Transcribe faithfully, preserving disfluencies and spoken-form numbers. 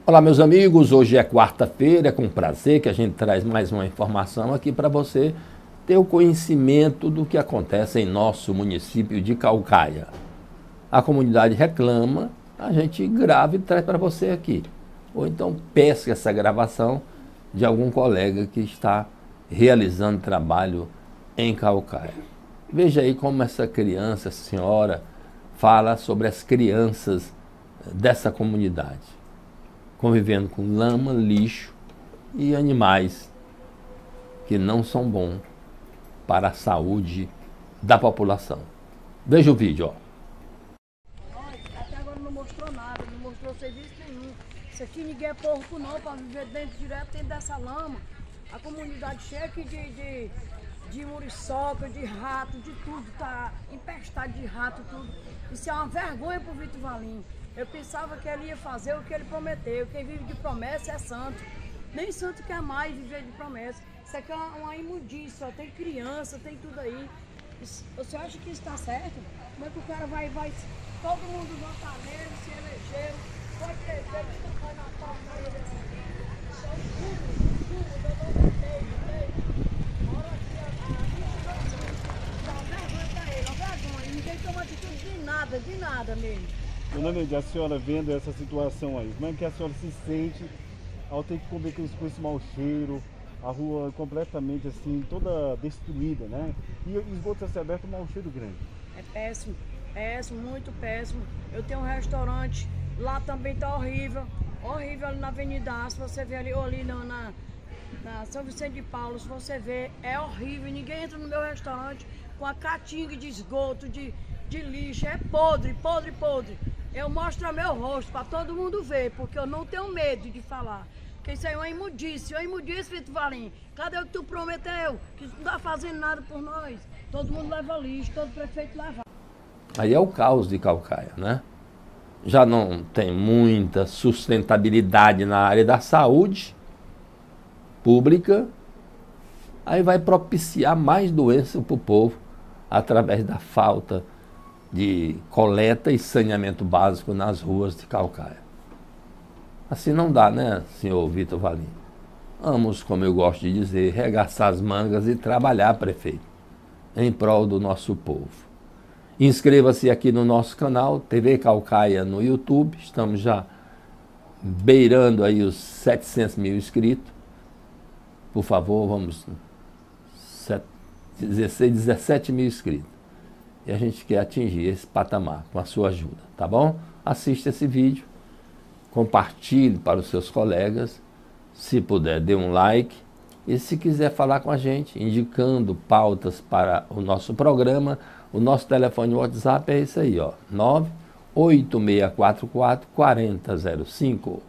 Olá, meus amigos, hoje é quarta-feira, é com prazer que a gente traz mais uma informação aqui para você ter o conhecimento do que acontece em nosso município de Caucaia. A comunidade reclama, a gente grava e traz para você aqui. Ou então pesca essa gravação de algum colega que está realizando trabalho em Caucaia. Veja aí como essa criança, essa senhora, fala sobre as crianças dessa comunidade, convivendo com lama, lixo e animais que não são bons para a saúde da população. Veja o vídeo, ó. Até agora não mostrou nada, não mostrou serviço nenhum. Isso aqui ninguém é porco não, para viver dentro, direto dentro dessa lama. A comunidade cheia aqui de, de, de muriçoca, de rato, de tudo, tá empestado de rato, tudo. Isso é uma vergonha pro Vitor Valim. Eu pensava que ele ia fazer o que ele prometeu. Quem vive de promessa é santo. Nem santo quer mais viver de promessa. Isso aqui é uma, uma imundícia, tem criança, tem tudo aí. Isso, você acha que isso está certo? Como é que o cara vai, vai todo mundo votar nele, se elegeram, foi prefeito, foi na porta desse aqui. Isso é um tudo, tudo, eu não votei, votei. Bora aqui, a gente dá uma vergonha pra ele, uma vergonha. Ninguém toma atitude de nada, de nada mesmo. Dona Neide, a senhora vendo essa situação aí, como é que a senhora se sente ao ter que conviver com esse mau cheiro, a rua completamente assim, toda destruída, né? E o esgoto a céu aberto, um mau cheiro grande. É péssimo, péssimo, muito péssimo. Eu tenho um restaurante, lá também tá horrível, horrível ali na Avenida A, se você ver ali, ou ali na, na, na São Vicente de Paulo, se você ver, é horrível. Ninguém entra no meu restaurante com a caatinga de esgoto, de, de lixo, é podre, podre, podre. Eu mostro meu rosto para todo mundo ver, porque eu não tenho medo de falar. Porque isso aí é uma imundícia, uma imundícia, Vitor Valim. Cadê o que tu prometeu? Que não está fazendo nada por nós. Todo mundo leva lixo, todo prefeito leva. Aí é o caos de Caucaia, né? Já não tem muita sustentabilidade na área da saúde pública, aí vai propiciar mais doença para o povo através da falta de coleta e saneamento básico nas ruas de Caucaia. Assim não dá, né, senhor Vitor Valim? Vamos, como eu gosto de dizer, regaçar as mangas e trabalhar, prefeito, em prol do nosso povo. Inscreva-se aqui no nosso canal, T V Caucaia no YouTube. Estamos já beirando aí os setecentos mil inscritos. Por favor, vamos... dezesseis, dezessete mil inscritos. E a gente quer atingir esse patamar com a sua ajuda, tá bom? Assista esse vídeo, compartilhe para os seus colegas, se puder dê um like e se quiser falar com a gente, indicando pautas para o nosso programa, o nosso telefone WhatsApp é esse aí, ó, nove oito seis quatro quatro, quatro zero zero cinco.